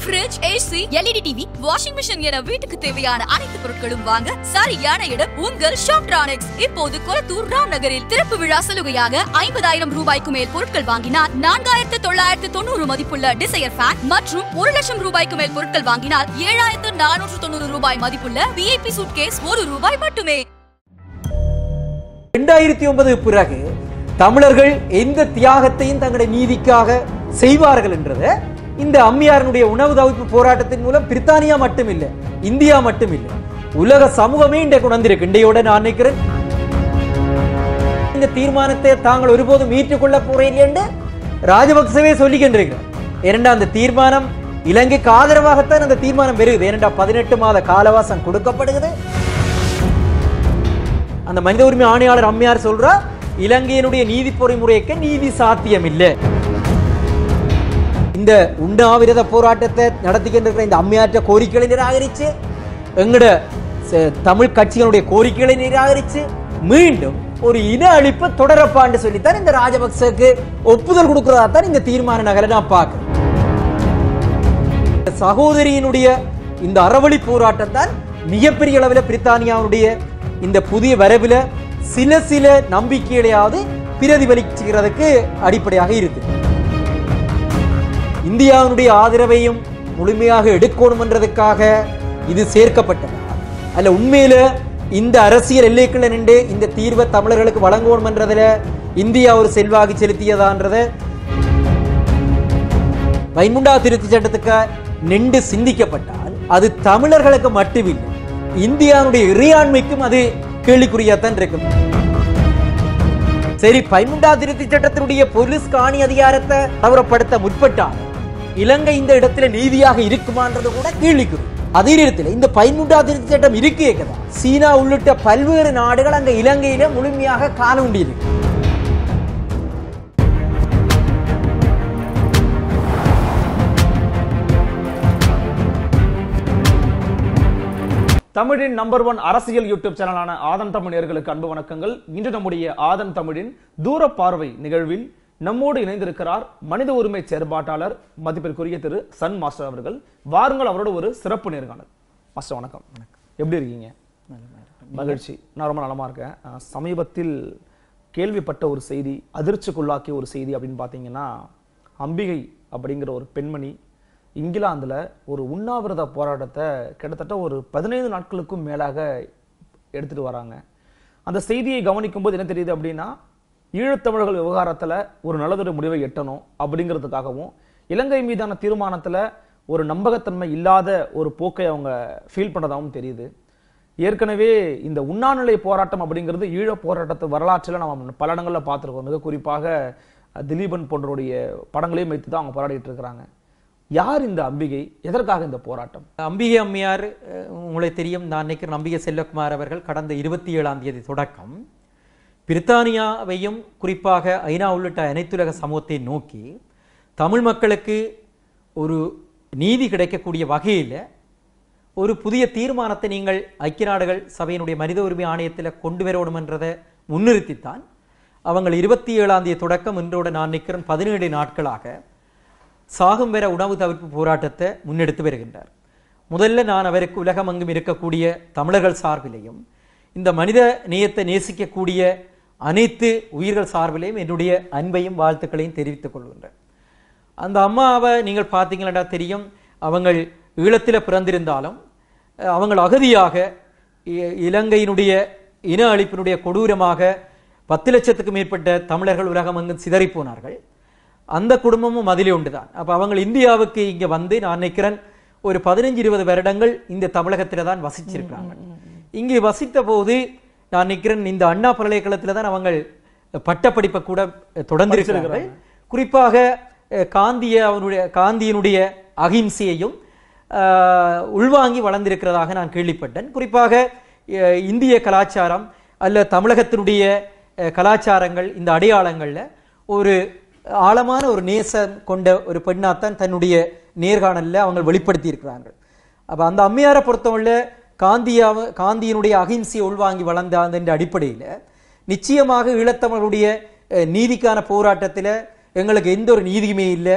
Fridge, AC, LED TV, washing machine என வீட்டுக்கு தேவையான அனைத்து பொருட்களும் வாங்க சரியான இடம் உங்கள் shoptronics. இப்போது கொளத்தூர் ராம் நகரில் திறப்பு விழா சலுகையாக 50,000 ரூபாய்க்கு மேல் பொருட்கள் வாங்கினால் 4,990 மதிப்புள்ள டிசையர் ஃபேன் மற்றும் 1,00,000 ரூபாய்க்கு மேல் பொருட்கள் வாங்கினால் 7,490 ரூபாய் மதிப்புள்ள VIP சூட்கேஸ் ₹1 மட்டுமே. 2009 பிறகு தமிழர்கள் எந்த தியாகத்தையும் தங்களுடைய நீதிக்காக செய்வார்கள் என்றது இந்த அம்மையாரனுடைய உணவு தவிர்ப்பு போராட்டத்தின் மூலம் பிரித்தானியா மட்டுமில்லை, இந்தியா மட்டுமில்லை, உலக சமூகமே இன்றைக்கு உணர்ந்திருக்கு. இன்றையோட நான் நினைக்கிறேன் இந்த தீர்மானத்தை தாங்கள் ஒருபோதும் மீட்டுக்கொள்ள போறேன் என்று ராஜபக்சவே சொல்லிக்கின்றிருக்கிறார். ஏனென்றால் அந்த தீர்மானம் இலங்கைக்கு ஆதரவாகத்தான் அந்த தீர்மானம் வருகிறது. ஏனென்றால் 18 மாத காலவாசம் கொடுக்கப்படுகிறது. அந்த மனித உரிமை ஆணையாளர் அம்மையார் சொல்றா, இலங்கையினுடைய நீதி பொறிமுறைக்கு நீதி சாத்தியம் இல்லை. இந்த உண்ணாவிரத போராட்டத்தை நடத்திக்கின்ற இந்த அம்மையாற்ற கோரிக்கைகளை நிராகரிச்சு, எங்கட தமிழ் கட்சிகளுடைய கோரிக்கைகளை நிராகரிச்சு மீண்டும் ஒரு இன அழிப்பு தொடரப்பான்னு சொல்லித்தான் இந்த ராஜபக்சக்கு ஒப்புதல் கொடுக்கிறதா தான் இந்த தீர்மான நகரை நான் பார்க்கிறேன். சகோதரியினுடைய இந்த அறவழி போராட்டம் தான் மிகப்பெரிய அளவில் பிரித்தானியாவுடைய இந்த புதிய வரவில் சில நம்பிக்கைகளையாவது பிரதிபலிக்கிறதுக்கு அடிப்படையாக இருக்கு. இந்தியாவுடைய ஆதரவையும் முழுமையாக எடுக்கணும் என்றதுக்காக இது சேர்க்கப்பட்டது அல்ல. உண்மையில இந்த அரசியல் எல்லைக்குள்ள நின்று இந்த தீர்வை தமிழர்களுக்கு வழங்கணும் என்றதுல இந்தியா ஒரு செல்வாக்கு செலுத்தியதான்றத வைமுண்டா திருத்தி சட்டத்துக்கு நின்று சிந்திக்கப்பட்டால் அது தமிழர்களுக்கு மட்டுமில்லை, இந்தியாவுடைய இறையாண்மைக்கும் அது கேள்விக்குறியாத்தான் இருக்கும். சரி, பைமுண்டா திருத்தி சட்டத்தினுடைய போலீஸ் காணி அதிகாரத்தை தவறப்படுத்த முற்பட்டால் இலங்கை இந்த இடத்துல நீதியாக இருக்குமான்றது கூட கேள்விக்குறி. அதே நேரத்தில் இந்த பைமுண்டா திருத்தி சட்டம் இருக்கேதான் சீனா உள்ளிட்ட பல்வேறு நாடுகள் அங்க இலங்கையில முழுமையாக காண முடியிருக்கு. தமிழின் நம்பர் 1 அரசியல் யூடியூப் சேனலான ஆதன் தமிழ் நேயர்களுக்கு அன்பு வணக்கங்கள். இன்று நம்முடைய ஆதன் தமிழின் தூர பார்வை நிகழ்வில் நம்மோடு இணைந்திருக்கிறார் மனித உரிமை செயற்பாட்டாளர் மதிப்பிற்குரிய திரு சன் மாஸ்டர் அவர்கள். வாருங்கள் அவரோட ஒரு சிறப்பு நேர்காணல். மாஸ்டர் வணக்கம். எப்படி இருக்கீங்க? மகிழ்ச்சி. நான் ரொம்ப நலமா இருக்கேன். சமீபத்தில் கேள்விப்பட்ட ஒரு செய்தி, அதிர்ச்சிக்குள்ளாக்கிய ஒரு செய்தி அப்படின்னு பார்த்தீங்கன்னா, அம்பிகை அப்படிங்கிற ஒரு பெண்மணி இங்கிலாந்துல ஒரு உண்ணாவிரத போராட்டத்தை கிட்டத்தட்ட ஒரு 15 நாட்களுக்கும் மேலாக எடுத்துட்டு வராங்க. அந்த செய்தியை கவனிக்கும் போது என்ன தெரியுது அப்படின்னா, ஈழத்தமிழர்கள் விவகாரத்துல ஒரு நல்லதொரு முடிவை எட்டணும் அப்படிங்கிறதுக்காகவும், இலங்கை மீதான தீர்மானத்துல ஒரு நம்பகத்தன்மை இல்லாத ஒரு போக்கை அவங்க ஃபீல் பண்ணதாகவும் தெரியுது. ஏற்கனவே இந்த உண்ணாநிலை போராட்டம் அப்படிங்கிறது ஈழ போராட்டத்து வரலாற்றில் நம்ம பல இடங்கள்ல பார்த்துருக்கோம். மிக குறிப்பாக திலீபன் போன்றவருடைய படங்களையும் வைத்து தான் அவங்க போராடிட்டு இருக்கிறாங்க. யார் இந்த அம்பிகை? எதற்காக இந்த போராட்டம்? அம்பிகை அம்மையார் உங்களுக்கு தெரியும். நான் நினைக்கிறேன் அம்பிகை செல்வகுமார் அவர்கள் கடந்த 27ஆம் தேதி தொடக்கம் பிரித்தானியாவையும் குறிப்பாக ஐநா உள்ளிட்ட அனைத்துலக சமூகத்தை நோக்கி தமிழ் மக்களுக்கு ஒரு நீதி கிடைக்கக்கூடிய வகையில் ஒரு புதிய தீர்மானத்தை நீங்கள் ஐக்கிய நாடுகள் சபையினுடைய மனித உரிமை ஆணையத்தில் கொண்டு வரணும் என்றதை முன்னிறுத்தித்தான் அவங்க 27ஆம் தேதி தொடக்கம் இன்றோட நான் நினைக்கிறேன் 17 நாட்களாக சாகும் வர உணவு தவிர்ப்பு போராட்டத்தை முன்னெடுத்து வருகின்றார். முதல்ல நான் அவருக்கு உலகமெங்கும் இருக்கக்கூடிய தமிழர்கள் சார்பிலையும் இந்த மனித நேயத்தை நேசிக்கக்கூடிய அனைத்து உயிர்கள் சார்பிலையும் என்னுடைய அன்பையும் வாழ்த்துக்களையும் தெரிவித்துக் கொள்கின்றேன். அந்த அம்மாவை நீங்கள் பார்த்தீங்கன்னா தெரியும், அவங்கள் ஈழத்தில் பிறந்திருந்தாலும் அவங்கள் அகதியாக இலங்கையினுடைய இன அழிப்பினுடைய கொடூரமாக 10 லட்சத்துக்கும் மேற்பட்ட தமிழர்கள் உலகமெங்கும் சிதறி போனார்கள். அந்த குடும்பமும் அதிலே உண்டுதான். அப்போ அவங்க இந்தியாவுக்கு இங்கே வந்து நான் நினைக்கிறேன் ஒரு 15-20 வருடங்கள் இந்த தமிழகத்தில் தான் வசிச்சிருக்கிறாங்க. இங்கே வசித்த போது நான் நினைக்கிறேன் இந்த அண்ணா பல்கலைக்கழகத்தில் தான் அவங்க பட்டப்படிப்பை கூட தொடர்ந்திருக்கிறார்கள். குறிப்பாக காந்தியினுடைய அகிம்சையையும் உள்வாங்கி வளர்ந்திருக்கிறதாக நான் கேள்விப்பட்டேன். குறிப்பாக இந்திய கலாச்சாரம் அல்ல தமிழகத்தினுடைய கலாச்சாரங்கள் இந்த அடையாளங்களில் ஒரு ஆழமான ஒரு நேசம் கொண்ட ஒரு பெண்ணாத்தான் தன்னுடைய நேர்காணலில் அவங்க வெளிப்படுத்தி இருக்கிறாங்க. அப்போ அந்த அம்மையாரை பொறுத்தவரை காந்தியினுடைய அகிம்சையை உள்வாங்கி வளர்ந்த அந்த அடிப்படையில் நிச்சயமாக ஈழத்தமிழருடைய நீதிக்கான போராட்டத்தில் எங்களுக்கு எந்த ஒரு நீதியுமே இல்லை.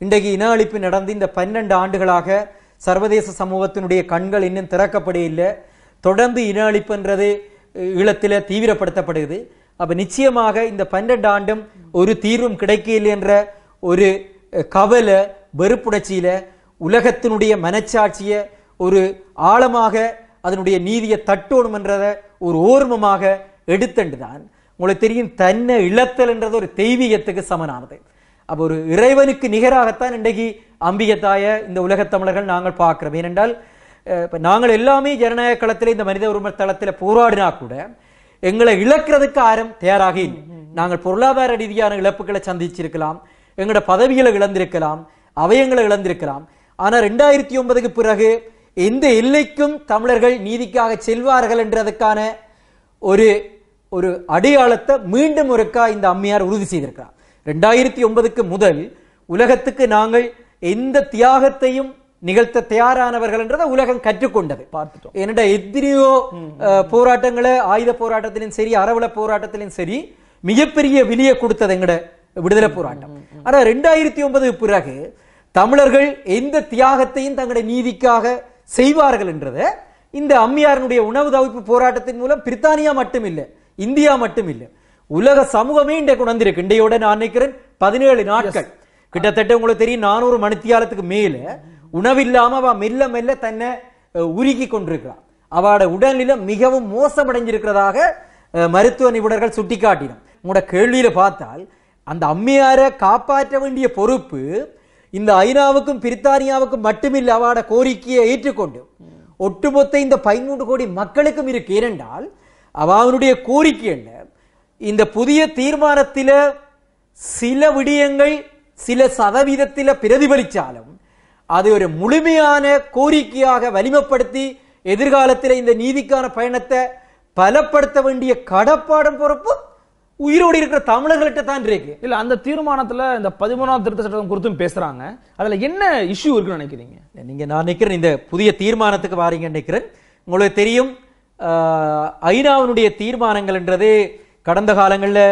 இன்றைக்கு இன அழிப்பு நடந்து இந்த 12 ஆண்டுகளாக சர்வதேச சமூகத்தினுடைய கண்கள் இன்னும் திறக்கப்பட இல்லை. தொடர்ந்து இன அழிப்புன்றது ஈழத்தில் தீவிரப்படுத்தப்படுகிறது. அப்ப நிச்சயமாக இந்த 12 ஆண்டும் ஒரு தீர்வும் கிடைக்கவில்லை என்ற ஒரு கவலை வெறுப்புணர்ச்சியில உலகத்தினுடைய மனச்சாட்சியை ஒரு ஆழமாக அதனுடைய நீதியை தட்டோணும் என்றதை ஒரு ஓர்மமாக எடுத்துதான் உங்களுக்கு தெரியும். தன்னை இழத்தல் என்றது ஒரு தெய்வீகத்துக்கு சமனானது. அப்போ ஒரு இறைவனுக்கு நிகராகத்தான் இன்றைக்கு அம்பிகை தாய இந்த உலகத் தமிழர்கள் நாங்கள் பார்க்கிறோம். ஏனென்றால் நாங்கள் எல்லாமே ஜனநாயக களத்தில் இந்த மனித உரிமை தளத்தில் போராடினா கூட எங்களை இழக்கிறதுக்கு யாரும் தயாராக இல்லை. நாங்கள் பொருளாதார ரீதியான இழப்புகளை சந்திச்சிருக்கலாம், எங்களோட பதவிகளை இழந்திருக்கலாம், அவயங்களை இழந்திருக்கலாம். ஆனா 2009க்கு பிறகு எந்த எல்லைக்கும் தமிழர்கள் நீதிக்காக செல்வார்கள் என்றதுக்கான ஒரு ஒரு அடையாளத்தை மீண்டும் ஒருக்கா இந்த அம்மையார் உறுதி செய்திருக்கிறார். 2009க்கு முதல் உலகத்துக்கு நாங்கள் எந்த தியாகத்தையும் நிகழ்த்த தயாரானவர்கள் என்றதை உலகம் கற்றுக்கொண்டது பார்த்துட்டோம். ஏனென்றா எத்தனையோ போராட்டங்களை ஆயுத போராட்டத்திலும் சரி, அறவள போராட்டத்திலும் சரி மிகப்பெரிய விலையை கொடுத்தது எங்கட விடுதலை போராட்டம். ஆனா 2009 பிறகு தமிழர்கள் எந்த தியாகத்தையும் தங்களுடைய நீதிக்காக செய்வார்கள் என்றதை இந்த அம்மையாருடைய உணவு தவிர்ப்பு போராட்டத்தின் மூலம் பிரித்தானியா மட்டும் இல்லை, இந்தியா மட்டும் இல்லை, உலக சமூகமே இன்றைக்கு உணர்ந்திருக்கு. இன்றையோட நான் நினைக்கிறேன் 17 நாட்கள் கிட்டத்தட்ட உங்களுக்கு தெரியும் 400 மணித்தியாலத்துக்கு மேல உணவில்லாம அவ மெல்ல மெல்ல தன்னை உருகி கொண்டிருக்கிறார். அவட உடல்நிலை மிகவும் மோசமடைஞ்சிருக்கிறதாக மருத்துவ நிபுணர்கள் சுட்டிக்காட்டினோம். உங்களோட கேள்வியில பார்த்தால் அந்த அம்மையாரை காப்பாற்ற வேண்டிய பொறுப்பு இந்த ஐநாவுக்கும் பிரித்தானியாவுக்கும் மட்டுமில்லை, அவட கோரிக்கையை ஏற்றுக்கொண்டு ஒட்டுமொத்த இந்த 13 கோடி மக்களுக்கும் இருக்கு. ஏனென்றால் அவனுடைய கோரிக்கை என்ன, இந்த புதிய தீர்மானத்தில சில விடயங்கள் சில சதவீதத்தில பிரதிபலிச்சாலும் அது ஒரு முழுமையான கோரிக்கையாக வலிமைப்படுத்தி எதிர்காலத்தில் இந்த நீதிக்கான பயணத்தை பலப்படுத்த வேண்டிய கடப்பாடும் பொறுப்பு உயிரோடு இருக்கிற தமிழர்கள்ட்ட தான் இருக்கு. இல்ல அந்த தீர்மானத்துல இந்த 13ஆம் திருத்த சட்டம் குறித்தும் பேசுறாங்க. அதுல என்ன இஷ்யூ இருக்குன்னு நினைக்கிறீங்க நீங்க? நான் நினைக்கிறேன் இந்த புதிய தீர்மானத்துக்கு வாரீங்க நினைக்கிறேன். உங்களுக்கு தெரியும் ஐநாவினுடைய தீர்மானங்கள் என்றது கடந்த காலங்களில்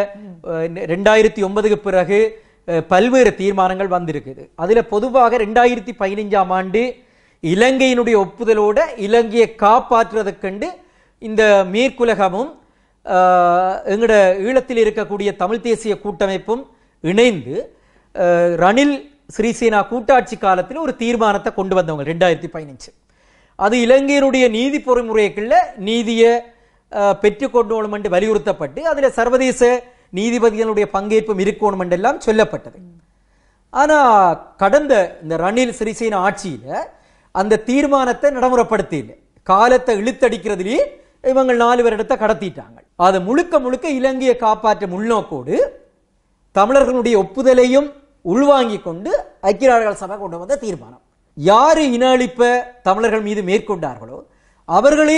2009க்கு பிறகு பல்வேறு தீர்மானங்கள் வந்திருக்குது. அதுல பொதுவாக 2015ஆம் ஆண்டு இலங்கையினுடைய ஒப்புதலோட இலங்கையை காப்பாற்றுவதற்கண்டு இந்த மேற்குலகமும் எங்கட ஈழத்தில் இருக்கக்கூடிய தமிழ் தேசிய கூட்டமைப்பும் இணைந்து ரணில் ஸ்ரீசேனா கூட்டாட்சி காலத்தில் ஒரு தீர்மானத்தை கொண்டு வந்தவங்க 2015. அது இலங்கையினுடைய நீதி பொறிமுறைக்குள்ள நீதியை பெற்றுக்கொண்டோம் என்று வலியுறுத்தப்பட்டு அதுல சர்வதேச நீதிபதிகளுடைய பங்கேற்பும் இருக்கணும் என்றெல்லாம் சொல்லப்பட்டது. ஆனா கடந்த இந்த ரணில் ஸ்ரீசேனா ஆட்சியில அந்த தீர்மானத்தை நடைமுறைப்படுத்தி இல்லை. காலத்தை இழுத்தடிக்கிறதுலேயே இவங்க 4 வருடத்தை கடத்திட்டாங்க. அது முழுக்க முழுக்க இலங்கையை காப்பாற்ற முன்னோக்கோடு தமிழர்களுடைய ஒப்புதலையும் உள்வாங்கிக் கொண்டு ஐக்கிய நாடுகள் சபை கொண்டு வந்த தீர்மானம். யாரு இன அழிப்ப தமிழர்கள் மீது மேற்கொண்டார்களோ அவர்களே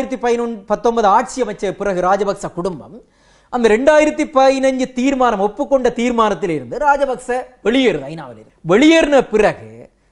2019 ஆட்சி அமைச்ச பிறகு ராஜபக்ச குடும்பம் அந்த 2015 தீர்மானம் ஒப்புக்கொண்ட தீர்மானத்தில் இருந்து ராஜபக்ச வெளியேறுது. ஐநாவில் வெளியேறின பிறகு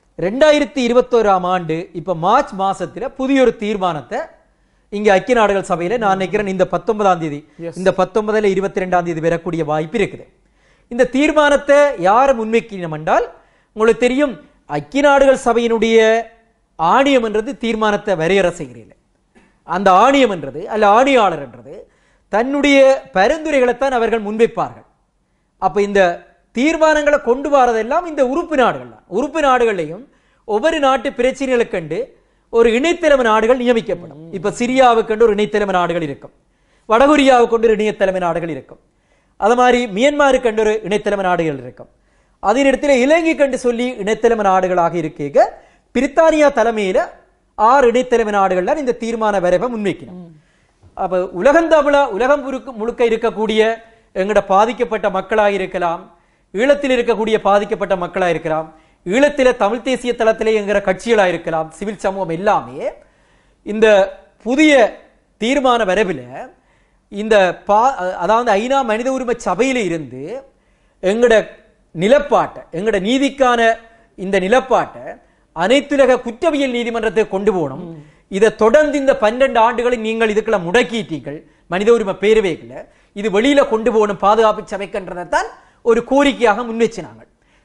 2021ஆம் ஆண்டு இப்ப மார்ச் மாசத்துல புதிய ஒரு தீர்மானத்தை இங்க ஐக்கிய நாடுகள் சபையில நான் நினைக்கிறேன் இந்த 19ஆம் தேதி இந்த 19ல 22ஆம் தேதி வரக்கூடிய வாய்ப்பு இருக்குது. இந்த தீர்மானத்தை யார் முன்வைக்கணும் என்றால் உங்களுக்கு தெரியும் ஐக்கிய நாடுகள் சபையினுடைய ஆணையம் என்றது தீர்மானத்தை வரையறை செய்கிறீர்கள். அந்த ஆணையம் என்றது அல்ல ஆணையாளர் என்றது தன்னுடைய பரிந்துரைகளைத்தான் அவர்கள் முன்வைப்பார்கள். அப்ப இந்த தீர்மானங்களை கொண்டு வரதெல்லாம் இந்த உறுப்பு நாடுகள் தான். உறுப்பு நாடுகளையும் ஒவ்வொரு நாட்டு பிரச்சனைகளுக்கண்டு ஒரு இணைத்தலைமை நாடுகள் நியமிக்கப்படும். இப்ப சிரியாவுக்கு ஒரு இணைத்தலைமை நாடுகள் இருக்கும், வடகொரியாவுக்கு ஒரு இணையத்தலைமை நாடுகள் இருக்கும், அது மாதிரி மியான்மருக்கு ஒரு இணைத்தலைமை நாடுகள் இருக்கும். அதே நேரத்தில் இலங்கை கண்டு சொல்லி இணைத்தலைமை நாடுகளாக இருக்க பிரித்தானியா தலைமையில 6 இணைத்தலைமை நாடுகள் இந்த தீர்மான வரைவை முன்வைக்கணும். அப்ப உலகம் முழுக்க இருக்கக்கூடிய எங்கட பாதிக்கப்பட்ட மக்களாக இருக்கலாம், ஈழத்தில் இருக்கக்கூடிய பாதிக்கப்பட்ட மக்களாக இருக்கலாம், ஈழத்தில தமிழ் தேசிய தளத்திலே என்கிற கட்சிகளாக இருக்கலாம், சிவில் சமூகம் எல்லாமே இந்த புதிய தீர்மான வரைவில் இந்த அதாவது ஐநா மனித உரிமை சபையில இருந்து எங்கட நிலப்பாட்டை எங்கட நீதிக்கான இந்த நிலப்பாட்டை அனைத்துலக குற்றவியல் நீதிமன்றத்தை கொண்டு போகணும். இதை தொடர்ந்து இந்த 12 ஆண்டுகளை நீங்கள் இதுக்குள்ள முடக்கிட்டீர்கள் மனித உரிமை பேரவைகளை, இது வெளியில கொண்டு போகணும் பாதுகாப்பு சபைக்குன்றதைத்தான் ஒரு கோரிக்கையாக முன்வச்சினாங்க.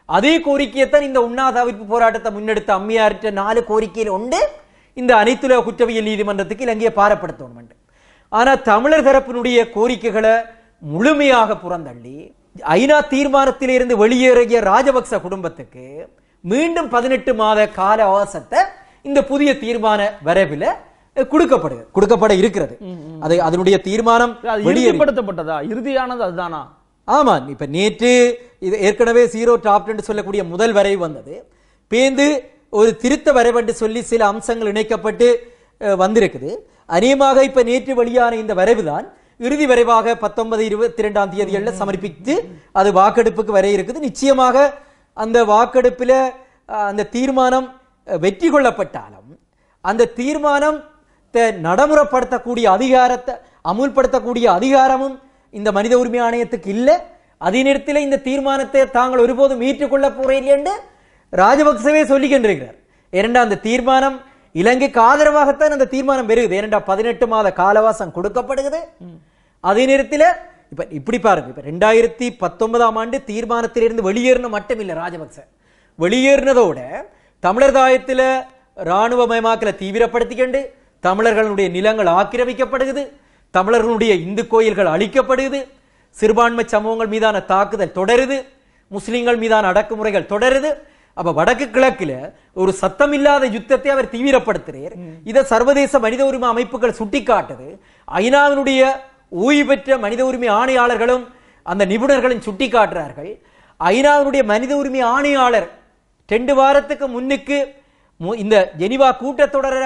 அதே கோரிக்கையைத்தான் இந்த உண்ணாதவிர்ப்பு போராட்டத்தை முன்னெடுத்த அம்மையார்ட்ட 4 கோரிக்கையில் உண்டு இந்த அனைத்துலக குற்றவியல் நீதிமன்றத்துக்கு இலங்கையை பாரப்படுத்தணும். ஆனா தமிழர் தரப்பினுடைய கோரிக்கைகளை முழுமையாக புறந்தள்ளி ஐநா தீர்மானத்திலிருந்து வெளியேறிய ராஜபக்ச குடும்பத்துக்கு மீண்டும் 18 மாத கால அவகாசத்தை இந்த புதிய தீர்மான வரைவில் கொடுக்கப்பட இருக்கிறது. அது அதனுடைய தீர்மானம் வெளியேற்றப்பட்டதா? இறுதியானது அதுதானா? ஆமா, இப்ப நேற்று இது ஏற்கனவே 0 டிராப்ட் என்று சொல்லக்கூடிய முதல் வரைவு வந்தது. பேந்து ஒரு திருத்த வரைவு என்று சொல்லி சில அம்சங்கள் இணைக்கப்பட்டு வந்திருக்குது. அநேகமாக இப்ப நேற்று வெளியான இந்த வரைவு தான் இறுதி வரைவாக 19-22 தேதிகளில் சமர்ப்பித்து அது வாக்கெடுப்புக்கு வர இருக்குது. நிச்சயமாக அந்த வாக்கெடுப்பில் அந்த தீர்மானம் வெற்றி கொள்ளப்பட்டாலும் அந்த தீர்மானம் நடைமுறைப்படுத்தக்கூடிய அதிகாரத்தை அமுல்படுத்தக்கூடிய அதிகாரமும் இந்த மனித உரிமை ஆணையத்துக்கு இல்லை. அதே நேரத்தில் இந்த தீர்மானத்தை தாங்கள் ஒருபோதும் மீட்டுக்கொள்ள போறீர்கள் என்று ராஜபக்சவே சொல்லிக்கின்றிருக்கிறார். ஏனென்றா அந்த தீர்மானம் இலங்கைக்கு ஆதரவாகத்தான் அந்த தீர்மானம் பெறுகிறது. ஏனென்றா 18 மாத காலவாசம் கொடுக்கப்படுகிறது. அதே நேரத்தில் இப்ப இப்படி பாருங்க, இப்ப 2019ஆம் ஆண்டு தீர்மானத்திலிருந்து வெளியேறின மட்டும் இல்லை ராஜபக்ச, வெளியேறினதோட தமிழர் தாயத்தில் இராணுவமயமாக்கலை தீவிரப்படுத்திக்கொண்டு தமிழர்களுடைய நிலங்கள் ஆக்கிரமிக்கப்படுகிறது, தமிழர்களுடைய இந்து கோயில்கள் அழிக்கப்படுகிறது, சிறுபான்மை சமூகங்கள் மீதான தாக்குதல் தொடருது, முஸ்லிம்கள் மீதான அடக்குமுறைகள் தொடருது. அப்ப வடக்கு கிழக்குல ஒரு சத்தமில்லாத யுத்தத்தை அவர் தீவிரப்படுத்துகிறார். இதை சர்வதேச மனித உரிமை அமைப்புகள் சுட்டிக்காட்டுது. ஐநாவினுடைய ஓய்வு பெற்ற மனித உரிமை ஆணையாளர்களும் அந்த நிபுணர்களும் சுட்டிக்காட்டுறார்கள். ஐநாவினுடைய மனித உரிமை ஆணையாளர் 2 வாரத்துக்கு முன்னுக்கு இந்த ஜெனிவா கூட்டத்தொடரை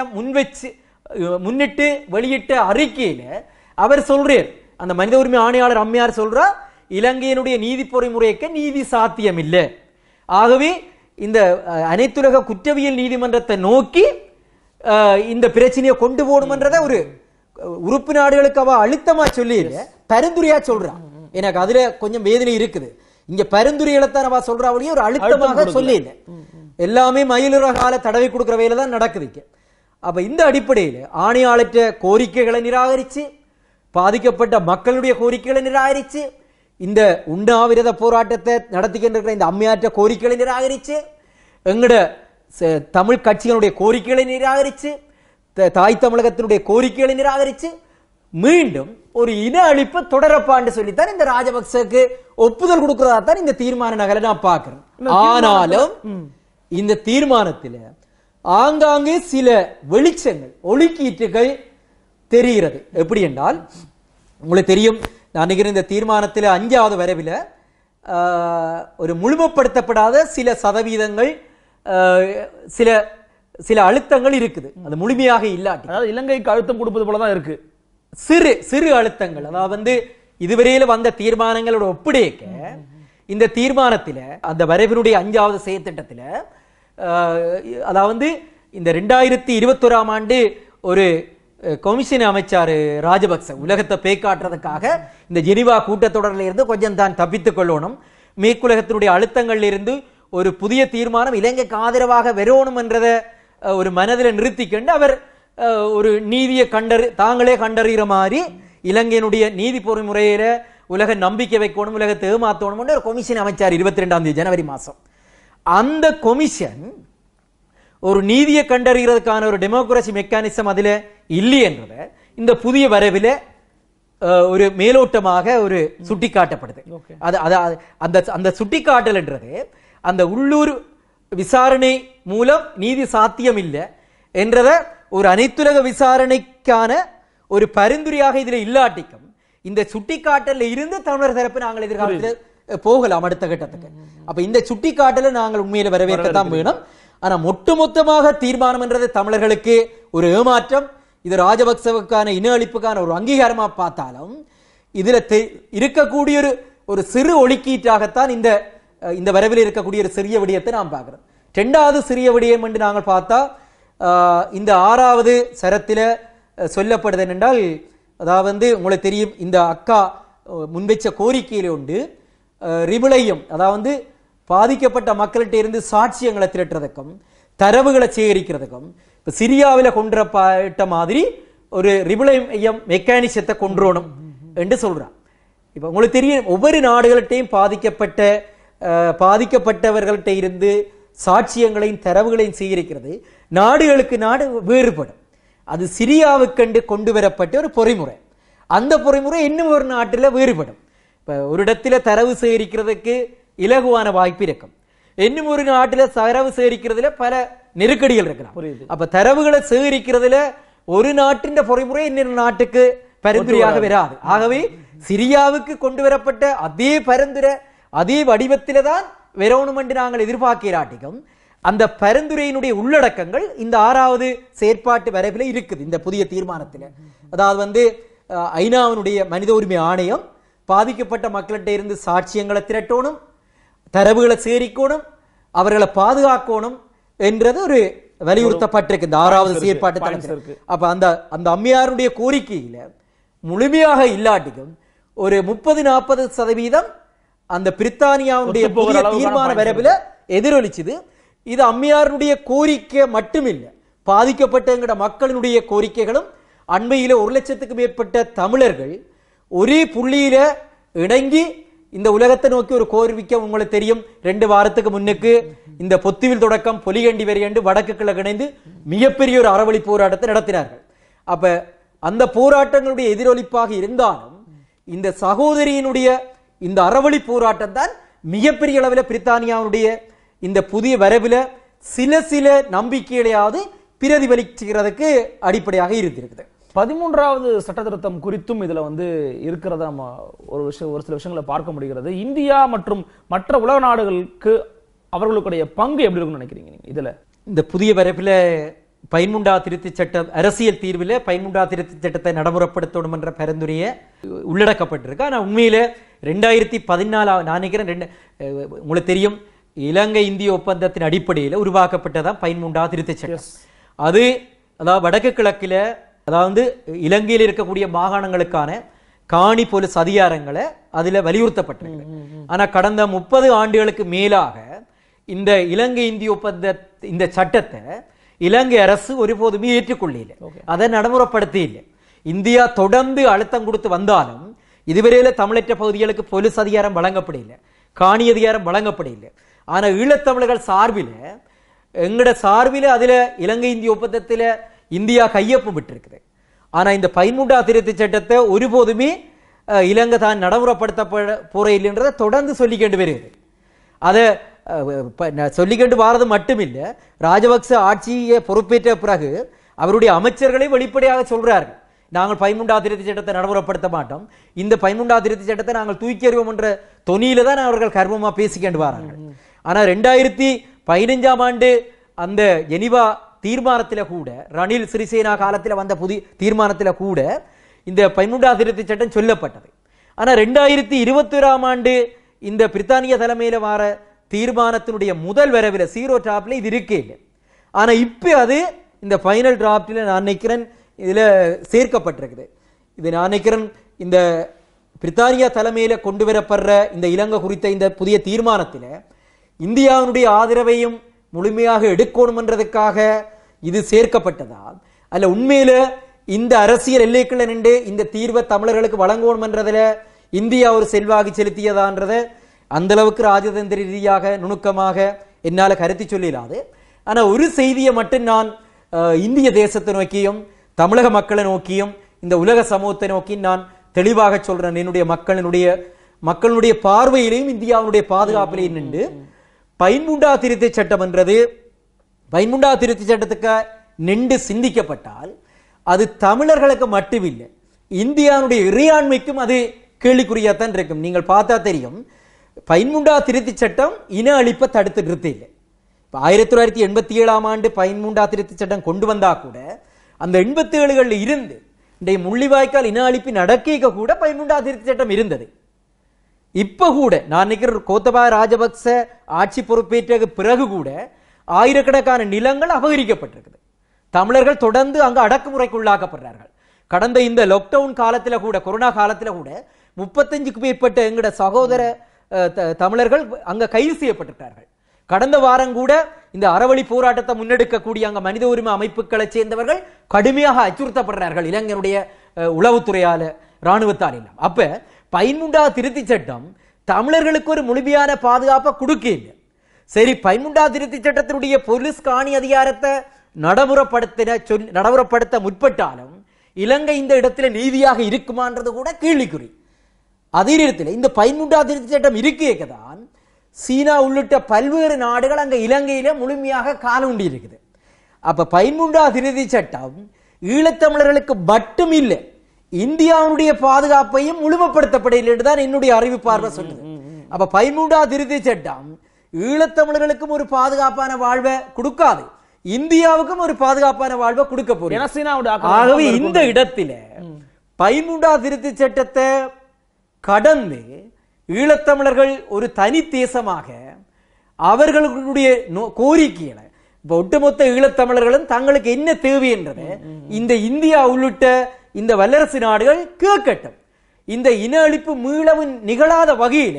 முன்னிட்டு வெளியிட்ட அறிக்கையில அவர் சொல்றார், அந்த மனித உரிமை ஆணையாளர் அம்மையார் சொல்றா, இலங்கையினுடைய நீதி பொறிமுறைக்கு நீதி சாத்தியம் இல்லை. ஆகவே இந்த அனைத்துலக குற்றவியல் நீதிமன்றத்தை நோக்கி இந்த பிரச்சனையை கொண்டு போகணும்ன்றத ஒரு உறுப்பு நாடுகளுக்கு அவ அழுத்தமா சொல்லி பரிந்துரையா சொல்றான். எனக்கு அதுல கொஞ்சம் வேதனை இருக்குது. இங்க பரிந்துரைகளைத்தான் அவ சொல்றாவளையும் ஒரு அழுத்தமாக சொல்லி இல்லை. எல்லாமே மயிலுறகால தடவை கொடுக்கிற வேலை தான் நடக்குது. அப்ப இந்த அடிப்படையில் ஆணையாளற்ற கோரிக்கைகளை நிராகரிச்சு, பாதிக்கப்பட்ட மக்களுடைய கோரிக்கைகளை நிராகரிச்சு, இந்த உண்ணாவிரத போராட்டத்தை நடத்திக்கின்ற இந்த அம்மையாற்ற கோரிக்கைகளை நிராகரிச்சு, எங்கட தமிழ் கட்சிகளுடைய கோரிக்கைகளை நிராகரிச்சு, தாய் தமிழகத்தினுடைய கோரிக்கைகளை நிராகரிச்சு மீண்டும் ஒரு இன அழிப்பு தொடரப்பான்னு சொல்லித்தான் இந்த ராஜபக்சக்கு ஒப்புதல் கொடுக்கிறதா தான் இந்த தீர்மான நகலை நான் பார்க்கிறேன். ஆனாலும் இந்த தீர்மானத்தில் ஆங்காங்கே சில வெளிச்சங்கள் ஒளிக்கீட்டுகள் தெரிகிறது. எப்படி என்றால், உங்களுக்கு தெரியும், நான் நினைக்கிறேன் இந்த தீர்மானத்தில் 5வது வரைவில் ஒரு முழுமைப்படுத்தப்படாத சில சதவீதங்கள் சில சில அழுத்தங்கள் இருக்குது. அது முழுமையாக இல்லாட்டி, அதாவது இலங்கைக்கு அழுத்தம் கொடுப்பது போலதான் இருக்கு. சிறு சிறு அழுத்தங்கள், அதாவது இதுவரையில வந்த தீர்மானங்களோட ஒப்பிடைக்க இந்த தீர்மானத்தில் அந்த வரைவினுடைய 5வது செயற்திட்டத்தில் அதாவது இந்த 2021ஆம் ஆண்டு ஒரு கமிஷன் அமைச்சாரு ராஜபக்ச, உலகத்தை பேய்காட்டுறதுக்காக இந்த ஜெனிவா கூட்டத்தொடரில் இருந்து கொஞ்சம் தான் தப்பித்துக் கொள்ளணும், மேற்குலகத்தினுடைய அழுத்தங்கள்ல இருந்து ஒரு புதிய தீர்மானம் இலங்கைக்கு ஆதரவாக வரணும் என்றதை ஒரு மனதில் நிறுத்திக்கொண்டு அவர் ஒரு நீதியை தாங்களே கண்டறிகிற மாதிரி இலங்கையினுடைய நீதி பொறிமுறையில உலக நம்பிக்கை வைக்கணும், உலகத்தை ஏமாத்தணும் ஒரு கமிஷன் அமைச்சார் 22ஆம் தேதி ஜனவரி மாதம். அந்த கமிஷன் ஒரு நீதியை கண்டறிகிறதுக்கான ஒரு டெமோக்ரசி மெக்கானிசம் அதுல இல்லை என்றதை இந்த புதிய வரைவில் ஒரு மேலோட்டமாக ஒரு சுட்டிக்காட்டப்படுது. அந்த சுட்டிக்காட்டல் என்றது அந்த உள்ளூர் விசாரணை மூலம் நீதி சாத்தியம் இல்லை என்றத ஒரு அனைத்துலக விசாரணைக்கான ஒரு பரிந்துரையாக இதுல இல்லாட்டிக்கும் இந்த சுட்டிக்காட்டல இருந்து தமிழர் தரப்பு நாங்கள் எதிர்காலத்தில் போகலாம் அடுத்த கட்டத்துக்கு. அப்ப இந்த சுட்டிக்காட்டல நாங்கள் உண்மையில வரவேற்கத்தான் வேணும். ஆனா ஒட்டுமொத்தமாக தீர்மானம் என்றது தமிழர்களுக்கு ஒரு ஏமாற்றம். இது ராஜபக்சவுக்கான இன அழிப்புக்கான ஒரு அங்கீகாரமா பார்த்தாலும் இதுல இருக்கக்கூடிய ஒரு சிறு ஒளிக்கீட்டாகத்தான் இந்த வரவில் இருக்கக்கூடிய ஒரு சிறிய விடயத்தை நாம் பார்க்கிறோம். 2வது சிறிய விடயம் என்று நாங்கள் பார்த்தா இந்த 6வது சரத்தில சொல்லப்படுது என்றால், அதாவது உங்களுக்கு தெரியும், இந்த அக்கா முன்வைச்ச கோரிக்கையில உண்டு ரிபிளையும், அதாவது பாதிக்கப்பட்ட மக்கள்கிட்ட இருந்து சாட்சியங்களை திரட்டுறதுக்கும் தரவுகளை சேகரிக்கிறதுக்கும் இப்ப சிரியாவில் கொண்டுறப்பட்ட மாதிரி ஒரு ரிபிளையம் மெக்கானிசத்தை கொண்டுறணும் என்று சொல்றான். இப்ப உங்களுக்கு தெரியும், ஒவ்வொரு நாடுகள்கிட்டையும் பாதிக்கப்பட்ட பாதிக்கப்பட்டவர்கள்ட்ட இருந்து சாட்சியங்களையும் தரவுகளையும் சேகரிக்கிறது நாடுகளுக்கு நாடு வேறுபடும். அது சிரியாவுக்கண்டு கொண்டு வரப்பட்ட ஒரு பொறிமுறை. அந்த பொறிமுறை இன்னும் ஒரு நாட்டில் வேறுபடும். இப்போ ஒரு இடத்துல தரவு சேகரிக்கிறதுக்கு இலகுவான வாய்ப்பு இருக்கும், இன்னும் ஒரு நாட்டில் தரவு சேகரிக்கிறதுல பல நெருக்கடிகள் இருக்கலாம். அப்ப தரவுகளை சேகரிக்கிறதுல ஒரு நாட்டின் பொறிமுறை இன்னொரு நாட்டுக்கு பரிந்துரையாக வராது. ஆகவே சிரியாவுக்கு கொண்டு வரப்பட்ட அதே பரிந்துரை அதே வடிவத்தில தான் வரணும் என்று நாங்கள் எதிர்பார்க்கிறாட்டிக்கும் அந்த பரிந்துரையினுடைய உள்ளடக்கங்கள் இந்த 6வது செயற்பாட்டு வரைவில் இருக்குது. இந்த புதிய தீர்மானத்தில் அதாவது ஐநாவினுடைய மனித உரிமை ஆணையம் பாதிக்கப்பட்ட மக்கள்கிட்ட இருந்து சாட்சியங்களை திரட்டணும், தரவுகளை சேகரிக்கணும், அவர்களை பாதுகாக்கணும் என்றது ஒரு வலியுறுத்தப்பட்டிருக்கு இந்த 6வது செயற்பாட்டு தளத்தில். அப்ப அந்த அம்மையாருடைய கோரிக்கையில முழுமையாக இல்லாட்டிக்கும் ஒரு 30-40% அந்த பிரித்தானியாவுடைய புதிய தீர்மான வரவில் எதிரொலிச்சுது. இது அம்மையாருடைய கோரிக்கை மட்டுமில்லை, பாதிக்கப்பட்ட எங்கட மக்களினுடைய கோரிக்கைகளும். அண்மையில 1 லட்சத்துக்கு மேற்பட்ட தமிழர்கள் ஒரே புள்ளியில இணங்கி இந்த உலகத்தை நோக்கி ஒரு கோரிக்கை, உங்களுக்கு தெரியும், 2 வாரத்துக்கு முன்னுக்கு இந்த பொத்துவில் தொடக்கம் பொலிகண்டி வரையண்டு வடக்கு கிழக்கு இணைந்து மிகப்பெரிய ஒரு அறவழி போராட்டத்தை நடத்தினார்கள். அப்ப அந்த போராட்டங்களுடைய எதிரொலிப்பாக இருந்தாலும் இந்த சகோதரியினுடைய இந்த அறவழி போராட்டம் தான் மிகப்பெரிய அளவில் பிரித்தானியாவுடைய இந்த புதிய வரவில் சில நம்பிக்கைகளையாவது பிரதிபலிக்கிறதுக்கு அடிப்படையாக இருந்திருக்குது. 13வது சட்ட திருத்தம் குறித்தும் இதுல இருக்கிறதா நம்ம ஒரு சில விஷயங்களை பார்க்க முடிகிறது. இந்தியா மற்றும் மற்ற உலக நாடுகளுக்கு அவர்களுடைய பங்கு எப்படி இருக்கும்னு நினைக்கிறீங்க நீங்க? இதுல இந்த புதிய வரப்பில் 13வது திருத்தச் சட்டம் அரசியல் தீர்வில் 13வது திருத்தச் சட்டத்தை நடைமுறைப்படுத்தணும் என்ற பரிந்துரையை உள்ளடக்கப்பட்டிருக்கு. ஆனால் உண்மையில 2014 நான் நினைக்கிறேன், உங்களுக்கு தெரியும், இலங்கை இந்திய ஒப்பந்தத்தின் அடிப்படையில் உருவாக்கப்பட்டதான் 13வது திருத்தச் சட்டம். அது அதாவது வடக்கு கிழக்கில் அதாவது இலங்கையில் இருக்கக்கூடிய மாகாணங்களுக்கான காணி போலீஸ் அதிகாரங்களை அதுல வலியுறுத்தப்பட்டிருக்கு. ஆனா கடந்த 30 ஆண்டுகளுக்கு மேலாக இந்த இலங்கை இந்திய ஒப்பந்த இந்த சட்டத்தை இலங்கை அரசு ஒருபோதுமே ஏற்றுக்கொள்ள, அதை நடைமுறைப்படுத்த இல்லை. இந்தியா தொடர்ந்து அழுத்தம் கொடுத்து வந்தாலும் இதுவரையில தமிழற்ற பகுதிகளுக்கு போலீஸ் அதிகாரம் வழங்கப்படல, காணி அதிகாரம் வழங்கப்படல. ஆனா ஈழத்தமிழர்கள் சார்பில் எங்கட சார்பில் அதுல இலங்கை இந்திய ஒப்பந்தத்துல இந்தியா கையொப்பம் விட்டிருக்குது. ஆனா இந்த 13வது திருத்தச் சட்டத்தை ஒருபோதுமே இலங்கை தான் நடைமுறைப்படுத்த போற இல்லைன்றதை தொடர்ந்து சொல்லிக்கொண்டு வருகிறது. அதை சொல்லிக்கொண்டு வாரது மட்டுமில்லை, ராஜபக்ச ஆட்சியை பொறுப்பேற்ற பிறகு அவருடைய அமைச்சர்களை வெளிப்படையாக சொல்றார்கள், நாங்கள் 13வது திருத்தச் சட்டத்தை நடைமுறைப்படுத்த மாட்டோம், இந்த 13வது திருத்தச் சட்டத்தை நாங்கள் தூக்கி எறிவோம் என்ற தொனியில தான் அவர்கள் கர்வமா பேசிக்கொண்டு வரார்கள். ஆனா 2015ஆம் ஆண்டு அந்த ஜெனிவா தீர்மானத்தில கூட, ரணில் சிறிசேனா காலத்தில் வந்த புதிய தீர்மானத்தில கூட இந்த 13வது திருத்தச் சட்டம் சொல்லப்பட்டது. ஆனா 2021ஆம் ஆண்டு இந்த பிரித்தானிய தலைமையில வர தீர்மானத்தினுடைய முதல் வரவில் 0 டிராப்ல இது இருக்கே இல்லை. ஆனா இப்ப அது இந்த ஃபைனல் டிராப்டில் நான் நினைக்கிறேன் இதுல சேர்க்கப்பட்டிருக்குது. இது நான் நினைக்கிறேன் இந்த பிரித்தானியா தலைமையில கொண்டு வரப்படுற இந்த இலங்கை குறித்த இந்த புதிய தீர்மானத்தில் இந்தியாவுடைய ஆதரவையும் முழுமையாக எடுக்கணும் என்றதுக்காக இது சேர்க்கப்பட்டதால் அல்ல உண்மையில இந்த அரசியல் எல்லைக்குள்ள நின்று இந்த தீர்வை தமிழர்களுக்கு வழங்கணும் என்றதுல இந்தியா ஒரு செல்வாக்கு செலுத்தியதான்றதை அந்த அளவுக்கு ராஜதந்திர ரீதியாக நுணுக்கமாக என்னால கருத்து சொல்லிடாது. ஆனா ஒரு செய்தியை மட்டும் நான் இந்திய தேசத்தை நோக்கியும் தமிழக மக்களை நோக்கியும் இந்த உலக சமூகத்தை நோக்கி நான் தெளிவாக சொல்றேன். என்னுடைய மக்களுடைய பார்வையிலையும் இந்தியாவுடைய பாதுகாப்பிலையும் நின்று 13வது திருத்தச் சட்டம் என்றது 13வது திருத்தச் சட்டத்துக்கு நின்று சிந்திக்கப்பட்டால் அது தமிழர்களுக்கு மட்டுமில்லை, இந்தியாவுடைய இறையாண்மைக்கும் அது கேள்விக்குறியாத்தான் இருக்கும். நீங்கள் பார்த்தா தெரியும், 13வது திருத்தச் சட்டம் இன அழிப்பை தடுத்து நிறுத்த இல்லை. 1987ஆம் ஆண்டு 13வது திருத்தச் சட்டம் கொண்டு வந்தா கூட அந்த 87களில் இருந்து இன்றைய முள்ளிவாய்க்கால் இன அழிப்பு நடக்க கூட 13வது திருத்தச் சட்டம் இருந்தது. இப்ப கூட நான் நினைக்கிற கோத்தபாய ராஜபக்ச ஆட்சி பொறுப்பேற்ற பிறகு கூட ஆயிரக்கணக்கான நிலங்கள் அபகரிக்கப்பட்டிருக்குது. தமிழர்கள் தொடர்ந்து அங்கு அடக்குமுறைக்கு உள்ளாக்கப்படுறார்கள். கடந்த இந்த லாக்டவுன் காலத்துல கூட, கொரோனா காலத்துல கூட 35க்கும் மேற்பட்ட எங்கட சகோதர தமிழர்கள் அங்க கைது செய்யப்பட்டிருக்கிறார்கள். கடந்த வாரம் கூட இந்த அறவழி போராட்டத்தை முன்னெடுக்கக்கூடிய அங்க மனித உரிமை அமைப்புகளை சேர்ந்தவர்கள் கடுமையாக அச்சுறுத்தப்படுறார்கள் இளைஞருடைய உளவுத்துறையால, இராணுவத்தால் எல்லாம். அப்ப 13வது திருத்தச் சட்டம் தமிழர்களுக்கு ஒரு முழுமையான பாதுகாப்பை கொடுக்க இல்லை. சரி, 13ஆம் திருத்த சட்டத்தினுடைய போலீஸ் காணி அதிகாரத்தை நடைமுறைப்படுத்த முற்பட்டாலும் இலங்கை இந்த இடத்துல நீதியாக இருக்குமான்றது கூட கேள்விக்குறி. அதே நேரத்தில் இந்த 13ஆம் திருத்த சட்டம் இருக்கேதான் சீனா உள்ளிட்ட பல்வேறு நாடுகள் அங்க இலங்கையில முழுமையாக காலூண்டி இருக்குது. அப்ப 13ஆம் திருத்த சட்டம் ஈழத்தமிழர்களுக்கு மட்டும் இல்லை, இந்தியாவுடைய பாதுகாப்பையும் முழுமைப்படுத்தப்படவில்லை என்றுதான் என்னுடைய அறிவு பார்வை சொல்லுது. அப்ப 13ஆம் திருத்த சட்டம் ஈழத்தமிழர்களுக்கும் ஒரு பாதுகாப்பான வாழ்வை கொடுக்காது, இந்தியாவுக்கும் ஒரு பாதுகாப்பான வாழ்வை கொடுக்க போறோம். ஆகவே இந்த இடத்துல 13ஆம் திருத்த சட்டத்தை கடந்து ஈழத்தமிழர்கள் ஒரு தனி தேசமாக அவர்களுடைய கோரிக்கைகளை இப்ப ஒட்டுமொத்த ஈழத்தமிழர்களும் தங்களுக்கு என்ன தேவை என்றது இந்த இந்தியா உள்ளிட்ட இந்த வல்லரசு நாடுகள் கேட்கட்டும். இந்த இன அழிப்பு மீளவும் நிகழாத வகையில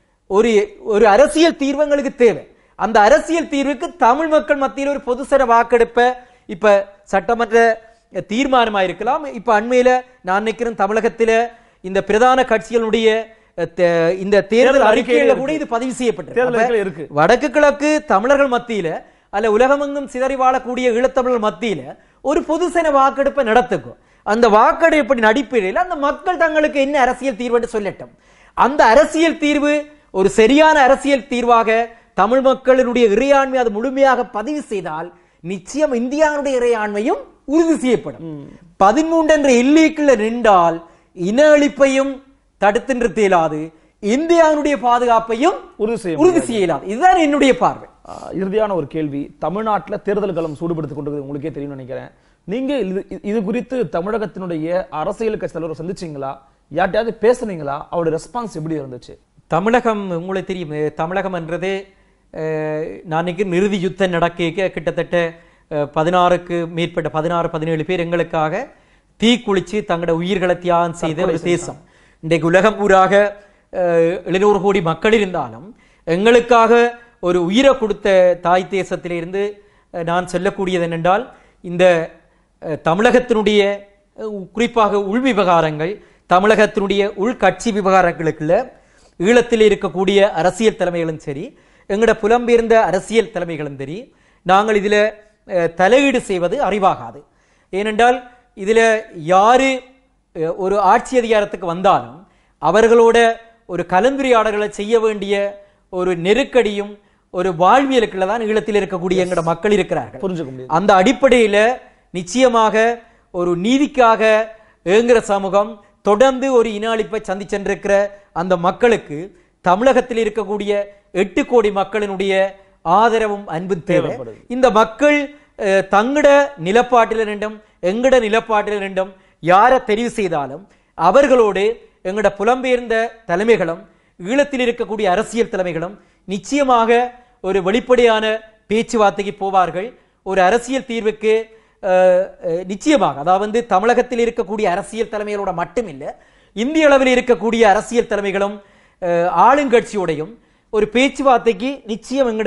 ஒரு அரசியல் தீர்வுகளுக்கு தேவை. அந்த அரசியல் தீர்வுக்கு தமிழ் மக்கள் மத்தியில் ஒரு பொதுசர வாக்கெடுப்ப இப்ப சட்டமன்ற தீர்மானமா இருக்கலாம். இப்ப அண்மையில நான் நினைக்கிறேன் தமிழகத்தில இந்த பிரதான கட்சிகளுடைய இந்த தேர்தல் அறிக்கையில கூட இது பதிவு செய்யப்பட்டிருக்கு. வடக்கு கிழக்கு தமிழர்கள் மத்தியில அல்ல உலகமெங்கும் சிதறி வாழக்கூடிய ஈழத்தமிழர்கள் மத்தியில ஒரு பொதுசன வாக்கெடுப்பை நடத்துக்கும். அந்த வாக்கெடுப்பின் அடிப்படையில் அந்த மக்கள் தங்களுக்கு என்ன அரசியல் தீர்வு என்று சொல்லட்டும். அந்த அரசியல் தீர்வு ஒரு சரியான அரசியல் தீர்வாக தமிழ் மக்களினுடைய இறையாண்மை அது முழுமையாக பதிவு செய்தால் நிச்சயம் இந்தியாவுடைய இறையாண்மையும் உறுதி செய்யப்படும். 13 என்ற எல்லைக்குள்ள நின்றால் இன அழிப்பையும் தடுத்து நிறுத்த இயலாது, இந்தியாவுடைய பாதுகாப்பையும் உறுதி செய்ய இயலாது. இதுதான் என்னுடைய பார்வை. இறுதியான ஒரு கேள்வி, தமிழ்நாட்டில் தேர்தல் களம் சூடுபடுத்திக் கொண்டு உங்களுக்கே தெரியும் நினைக்கிறேன். நீங்க இது குறித்து தமிழகத்தினுடைய அரசியல் கட்சி தலைவர் சந்திச்சீங்களா, யார்ட்டையாவது பேசுனீங்களா? அவருடைய ரெஸ்பான்ஸ் எப்படி இருந்துச்சு? தமிழகம் உங்களுக்கு தெரியும், தமிழகம் என்றது நான் இறுதி யுத்தம் நடக்க கிட்டத்தட்ட 16க்கு மேற்பட்ட 16-17 பேர் எங்களுக்காக தீக்குளிச்சு தங்களோட உயிர்களை தியாகம் செய்த ஒரு தேசம். இன்றைக்கு உலகம் பூராக 700 கோடி மக்கள் இருந்தாலும் எங்களுக்காக ஒரு உயிரை கொடுத்த தாய் தேசத்திலிருந்து நான் சொல்லக்கூடியது என்னென்றால் இந்த தமிழகத்தினுடைய குறிப்பாக உள் விவகாரங்கள், தமிழகத்தினுடைய உள்கட்சி விவகாரங்களுக்குள்ள ஈழத்தில் இருக்கக்கூடிய அரசியல் தலைமைகளும் சரி, எங்களோட புலம்பெயர்ந்த அரசியல் தலைமைகளும் சரி, நாங்கள் இதில் தலையீடு செய்வது அறிவாகாது. ஏனென்றால் இதில் யாரு ஒரு ஆட்சி அதிகாரத்துக்கு வந்தாலும் அவர்களோட ஒரு கலந்துரையாடல்களை செய்ய வேண்டிய ஒரு நெருக்கடியும் ஒரு வாழ்வியலுக்குள்ள தான் ஈழத்தில் இருக்கக்கூடிய எங்களோட மக்கள் இருக்கிறார்கள். அந்த அடிப்படையில நிச்சயமாக ஒரு நீதிக்காக ஏங்குற சமூகம் தொடர்ந்து ஒரு இன அழிப்பை சந்திச்சென்றிருக்கிற அந்த மக்களுக்கு தமிழகத்தில் இருக்கக்கூடிய 8 கோடி மக்களினுடைய ஆதரவும் அன்பு தேவை. இந்த மக்கள் தங்கட நிலப்பாட்டில் நின்றும் எங்கட நிலப்பாட்டில் நின்றும் யாரை தெரிவு செய்தாலும் அவர்களோடு எங்கட புலம்பெயர்ந்த தலைமைகளும் ஈழத்தில் இருக்கக்கூடிய அரசியல் தலைமைகளும் நிச்சயமாக ஒரு வெளிப்படையான பேச்சுவார்த்தைக்கு போவார்கள். ஒரு அரசியல் தீர்வுக்கு நிச்சயமாக, அதாவது தமிழகத்தில் இருக்கக்கூடிய அரசியல் தலைமைகளோட மட்டுமில்லை, இந்திய அளவில் இருக்கக்கூடிய அரசியல் தலைமைகளும் ஆளுங்கட்சியோடையும் ஒரு பேச்சுவார்த்தைக்கு நிச்சயம் எங்கட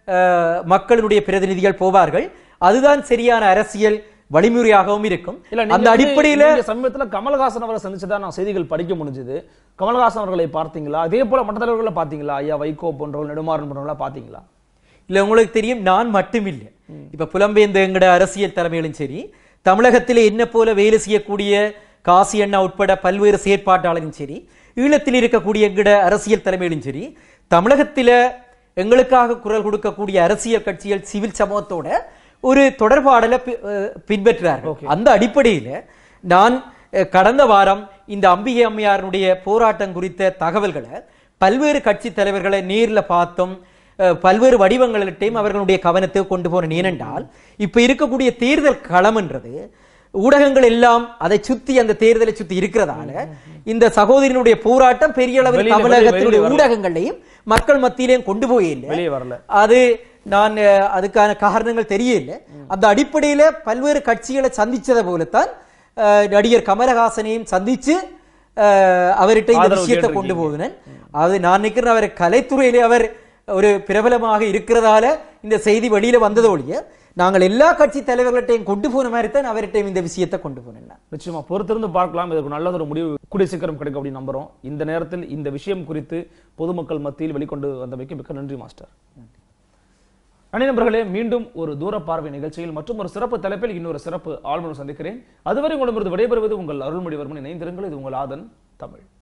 மக்களுடைய பிரதிநிதிகள் போவார்கள். அதுதான் சரியான அரசியல் வழிமுறையாகவும் இருக்கும். அந்த அடிப்படையில சமீபத்துல கமல்ஹாசன் அவரை சந்திச்சுதான் நான் செய்திகள் படிக்க முடிஞ்சது. கமல்ஹாசன் அவர்களை பார்த்தீங்களா? அதே போல மற்ற தலைவர்களை பார்த்தீங்களா? ஐயா வைகோ போன்றவர்கள், நெடுமாறன் போன்றவர்களா பார்த்தீங்களா? இல்ல, உங்களுக்கு தெரியும், நான் மட்டும் இல்லை, இப்ப புலம்பெயர்ந்த எங்கட அரசியல் தலைமைகளும் சரி, தமிழகத்திலே என்ன போல வேலை செய்யக்கூடிய காசி அண்ணா உட்பட பல்வேறு செயற்பாட்டாளரும் சரி, ஈழத்தில் இருக்கக்கூடிய எங்கட அரசியல் தலைமைகளும் சரி, தமிழகத்தில எங்களுக்காக குரல் கொடுக்கக்கூடிய அரசியல் கட்சிகள் சிவில் சமூகத்தோட ஒரு தொடர்பாடலை பின்பற்றார்கள். அந்த அடிப்படையில் நான் கடந்த வாரம் இந்த அம்பிகை அம்மையாருடைய போராட்டம் குறித்த தகவல்களை பல்வேறு கட்சி தலைவர்களை நேரில் பார்த்தோம், பல்வேறு வடிவங்களிட்டையும் அவர்களுடைய கவனத்தை கொண்டு போன. ஏனென்றால் இப்ப இருக்கக்கூடிய தேர்தல் களம்ன்றது ஊடகங்கள் எல்லாம் அதை சுத்தி, அந்த தேர்தலை சுத்தி இருக்கிறதால இந்த சகோதரியினுடைய போராட்டம் பெரிய அளவில் தமிழகத்தினுடைய ஊடகங்களையும் மக்கள் மத்தியிலையும் கொண்டு போயில்லை. அது நான் அதுக்கான காரணங்கள் தெரியல. அந்த அடிப்படையில பல்வேறு கட்சிகளை சந்திச்சதை போலத்தான் நடிகர் கமலஹாசனையும் சந்திச்சு அவர்கிட்ட இந்த விஷயத்தை கொண்டு போகினேன். அது நான் நினைக்கிறேன், அவர் கலைத்துறையிலே அவர் ஒரு பிரபலமாக இருக்கிறதால இந்த செய்தி வெளியில வந்ததோடைய நாங்கள் எல்லா கட்சி தலைவர்கள்ட்டையும் கொண்டு போன மாதிரி தான் அவர்கிட்டையும் இந்த விஷயத்தை கொண்டு போனேன். நிச்சயமா பொறுத்திருந்து பார்க்கலாம். இதுக்கு நல்ல ஒரு முடிவு கூடிய சீக்கிரம் கிடைக்கும் அப்படின்னு நம்புறோம். இந்த நேரத்தில் இந்த விஷயம் குறித்து பொதுமக்கள் மத்தியில் வெளிக்கொண்டு வந்தமைக்கு மிக்க நன்றி மாஸ்டர். நன்றி நண்பர்களே, மீண்டும் ஒரு தூர பார்வை நிகழ்ச்சியில் மற்றும் ஒரு சிறப்பு தலைப்பில் இன்னொரு சிறப்பு ஆளுநர் சந்திக்கிறேன். அதுவரை உங்களிடமிருந்து விடைபெறுவது உங்கள் அருள்மொழிவர்மன். இணைந்திருங்கள். இது உங்கள் ஆதன் தமிழ்.